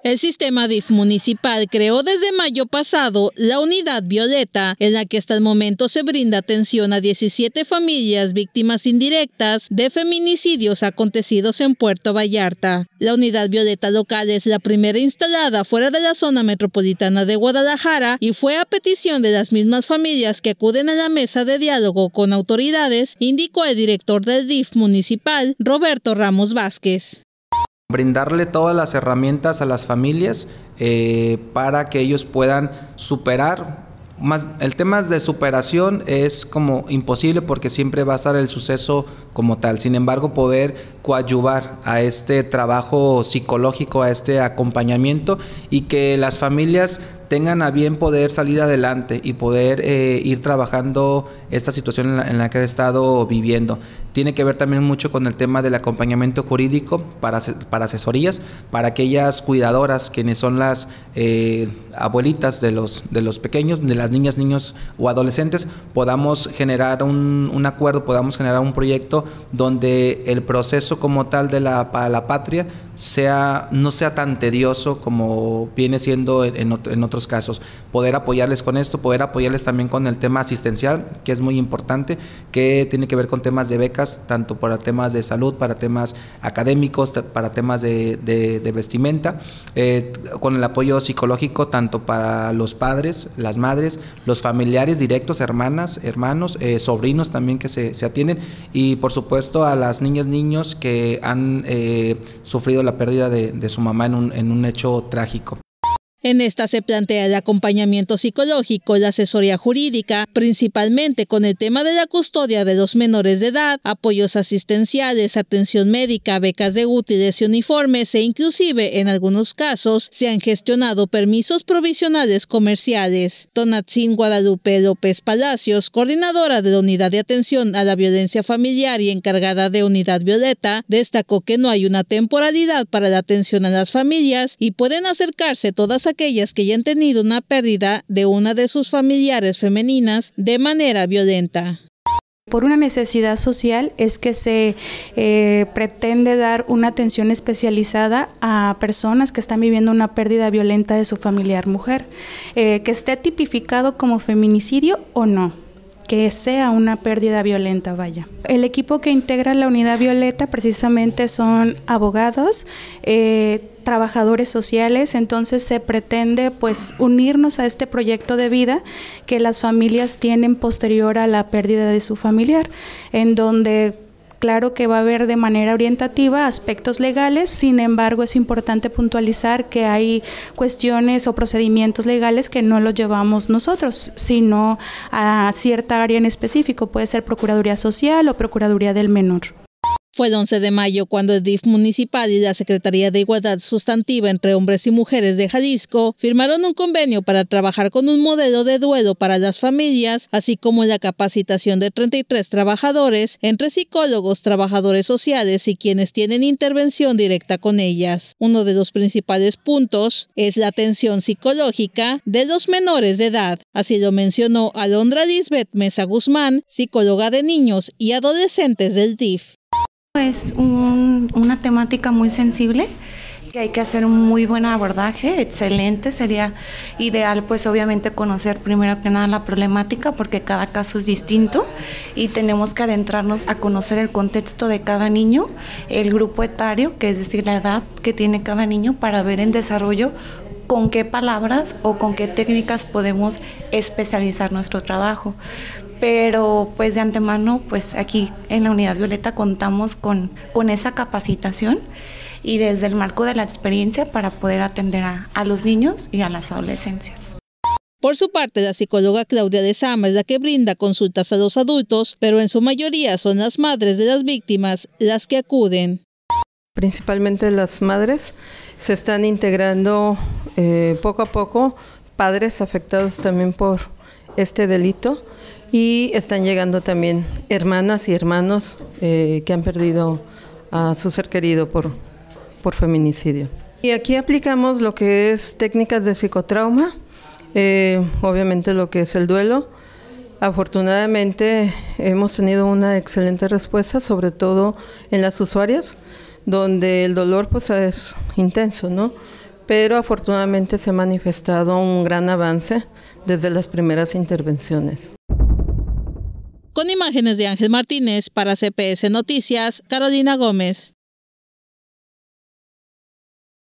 El sistema DIF municipal creó desde mayo pasado la Unidad Violeta, en la que hasta el momento se brinda atención a 17 familias víctimas indirectas de feminicidios acontecidos en Puerto Vallarta. La Unidad Violeta local es la primera instalada fuera de la zona metropolitana de Guadalajara y fue a petición de las mismas familias que acuden a la mesa de diálogo con autoridades, indicó el director del DIF municipal, Roberto Ramos Vázquez. Brindarle todas las herramientas a las familias para que ellos puedan superar. El tema de superación es como imposible porque siempre va a estar el suceso como tal. Sin embargo, poder coadyuvar a este trabajo psicológico, a este acompañamiento y que las familias tengan a bien poder salir adelante y poder ir trabajando esta situación en la que han estado viviendo. Tiene que ver también mucho con el tema del acompañamiento jurídico para asesorías, para aquellas cuidadoras, quienes son las abuelitas de los pequeños, de las niñas, niños o adolescentes, podamos generar un acuerdo, podamos generar un proyecto donde el proceso como tal para la patria no sea tan tedioso como viene siendo en otros casos. Poder apoyarles con esto, poder apoyarles también con el tema asistencial, que es muy importante, que tiene que ver con temas de becas, tanto para temas de salud, para temas académicos, para temas de vestimenta, con el apoyo psicológico tanto para los padres, las madres, los familiares directos, hermanas, hermanos, sobrinos también que se atienden, y por supuesto a las niñas, niños que han sufrido la pérdida de su mamá en un hecho trágico. En esta se plantea el acompañamiento psicológico, la asesoría jurídica, principalmente con el tema de la custodia de los menores de edad, apoyos asistenciales, atención médica, becas de útiles y uniformes e inclusive, en algunos casos, se han gestionado permisos provisionales comerciales. Tonatzin Guadalupe López Palacios, coordinadora de la Unidad de Atención a la Violencia Familiar y encargada de Unidad Violeta, destacó que no hay una temporalidad para la atención a las familias y pueden acercarse todas aquellas que ya han tenido una pérdida de una de sus familiares femeninas de manera violenta. Por una necesidad social es que se pretende dar una atención especializada a personas que están viviendo una pérdida violenta de su familiar mujer, que esté tipificado como feminicidio o no, que sea una pérdida violenta, vaya. El equipo que integra la Unidad Violeta precisamente son abogados, trabajadores sociales, entonces se pretende pues unirnos a este proyecto de vida que las familias tienen posterior a la pérdida de su familiar, en donde claro que va a haber de manera orientativa aspectos legales, sin embargo es importante puntualizar que hay cuestiones o procedimientos legales que no los llevamos nosotros, sino a cierta área en específico, puede ser Procuraduría Social o Procuraduría del Menor. Fue el 11 de mayo cuando el DIF municipal y la Secretaría de Igualdad Sustantiva entre Hombres y Mujeres de Jalisco firmaron un convenio para trabajar con un modelo de duelo para las familias, así como la capacitación de 33 trabajadores, entre psicólogos, trabajadores sociales y quienes tienen intervención directa con ellas. Uno de los principales puntos es la atención psicológica de los menores de edad. Así lo mencionó Alondra Lisbeth Mesa Guzmán, psicóloga de niños y adolescentes del DIF. Es una temática muy sensible, que hay que hacer un muy buen abordaje, excelente, sería ideal pues obviamente conocer primero que nada la problemática porque cada caso es distinto y tenemos que adentrarnos a conocer el contexto de cada niño, el grupo etario, que es decir la edad que tiene cada niño para ver en desarrollo con qué palabras o con qué técnicas podemos especializar nuestro trabajo. Pero pues de antemano, pues aquí en la Unidad Violeta contamos con esa capacitación y desde el marco de la experiencia para poder atender a los niños y a las adolescencias. Por su parte, la psicóloga Claudia de Sama es la que brinda consultas a los adultos, pero en su mayoría son las madres de las víctimas las que acuden. Principalmente las madres se están integrando poco a poco, padres afectados también por este delito. Y están llegando también hermanas y hermanos que han perdido a su ser querido por feminicidio. Y aquí aplicamos lo que es técnicas de psicotrauma, obviamente lo que es el duelo. Afortunadamente hemos tenido una excelente respuesta, sobre todo en las usuarias, donde el dolor pues es intenso, ¿no? pero afortunadamente se ha manifestado un gran avance desde las primeras intervenciones. Con imágenes de Ángel Martínez para CPS Noticias, Carolina Gómez.